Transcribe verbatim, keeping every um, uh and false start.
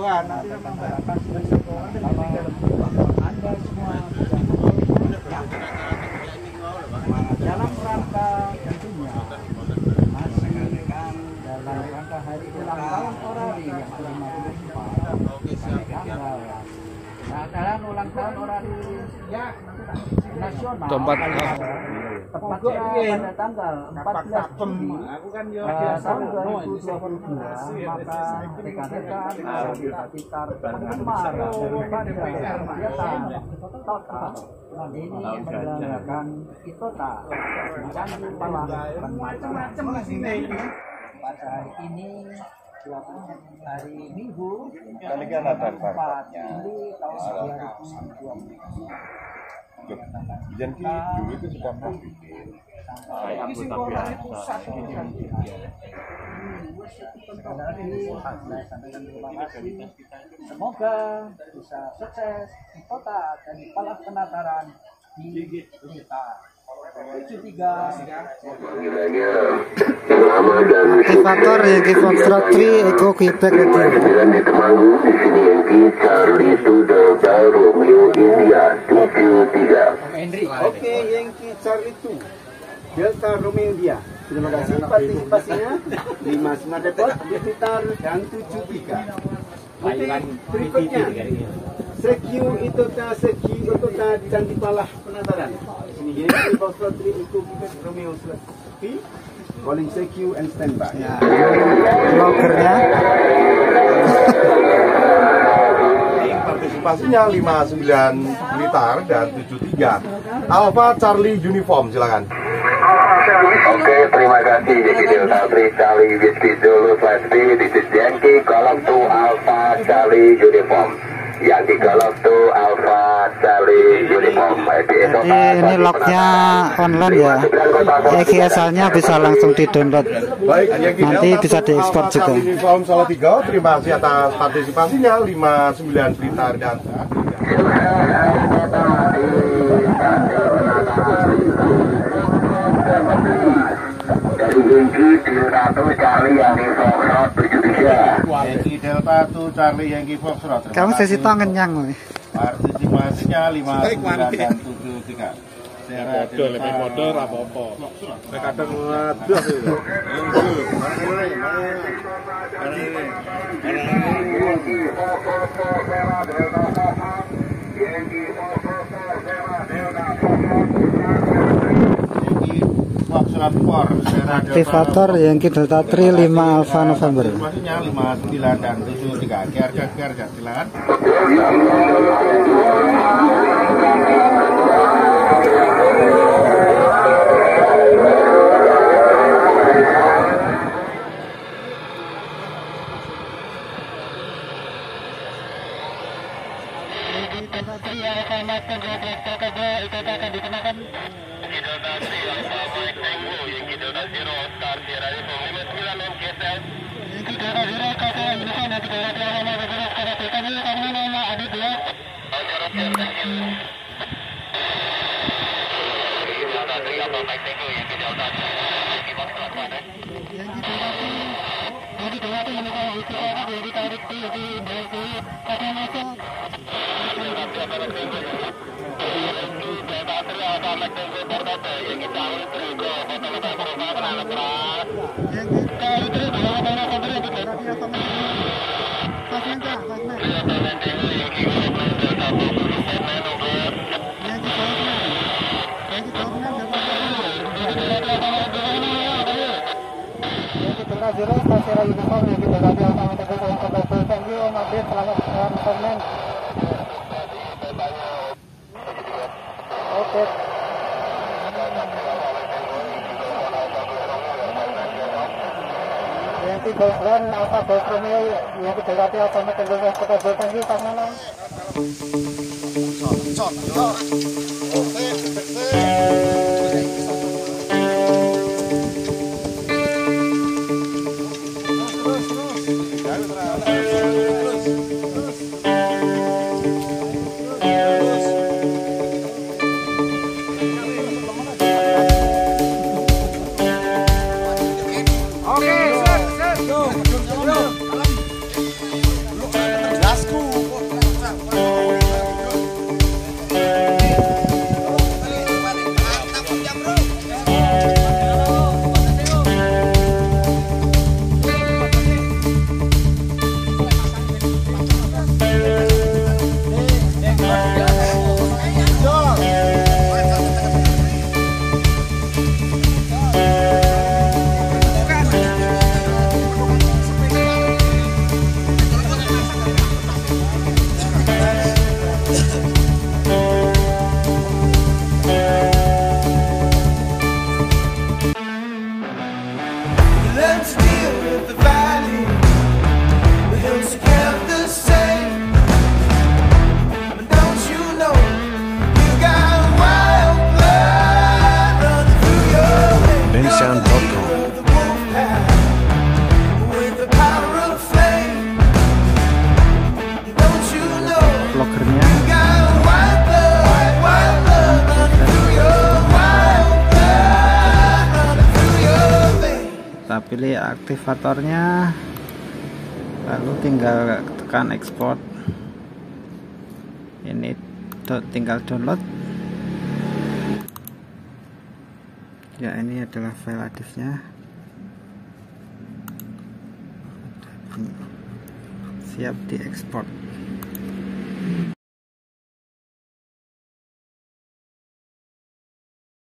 videoan nanti membahas Anda semua dalam rangka tentunya masih kan dalam rangka hari ulang tahun Orari yang ke lima puluh empat tanggal nah dalam ulang tahun Orari ya nasional tepatnya pada tanggal empat belas Juli tahun dua ribu dua puluh dua maka rekan-rekan sekitar penggemar daripada kegiatan Total ini menyelenggarakan Itota Candi Palah macam-macam pada hari ini hari Minggu empat Juli tahun dua ribu dua puluh dua. Janji dulu itu sudah bikin anggota biasa. Semoga bisa sukses di kota dan di Palah Penataran di Blitar. Aktivator Yankee Foxtrot tiga Echo Quebec Dan di Temanggung di sini Yankee Charlie Delta Romeo India tujuh tiga. Oke, Yankee Charlie dua Delta Romeo India. Terima kasih partisipasinya. lima sembilan depot di Blitar dan tujuh tiga. Berikutnya Sekyu Itota Sekyu Itota Candi Palah Penataran. Ini Yankee Foxtrot tiga Echo Quebec Romeo Selati. Calling Sekyu and standby. ya, logernya partisipasinya lima sembilan Blitar dan tujuh tiga. Alpha Charlie Uniform, silakan. Oke, terima kasih Yankee Delta tiga Charlie Whiskey Zulu Flash B. This is Yankee Golf two Alpha Charlie Uniform. Yankee Golf two Alpha Charlie Uniform. jadi ini lognya online ya, E G S L-nya bisa langsung di download, Baik, Yankee nanti Delta bisa diekspor Alpha juga. Charlie Uniform Salatiga, terima kasih atas partisipasinya lima sembilan Blitar dan Dari Yankee Delta Charlie Yankee Foxtrot tujuh tiga. Yankee Delta tuh Charlie Yankee Foxtrot. Kamu sesi tangan nyang woy. Partisipasinya lima sembilan dan tujuh tiga. Modal lebih modal apa-apa. Saya kadang ngaduh itu. Aktivator Yankee Delta tiga lima Alpha November. Partisipasinya lima sembilan dan tujuh tiga. Harga harga silakan. Yankee Golf One Alpha Golf Romeo Yankee Delta tiga Alpha Tango Kota Golf Tango Tangan. kita pilih aktivatornya, lalu tinggal tekan export. Ini tinggal download ya. Ini adalah file adifnya, siap diekspor.